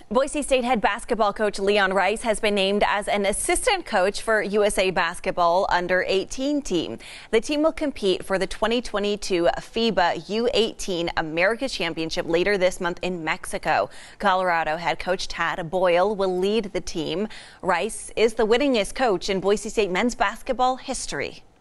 Boise State head basketball coach Leon Rice has been named as an assistant coach for USA Basketball under-18 team. The team will compete for the 2022 FIBA U18 America Championship later this month in Mexico. Colorado head coach Tad Boyle will lead the team. Rice is the winningest coach in Boise State men's basketball history.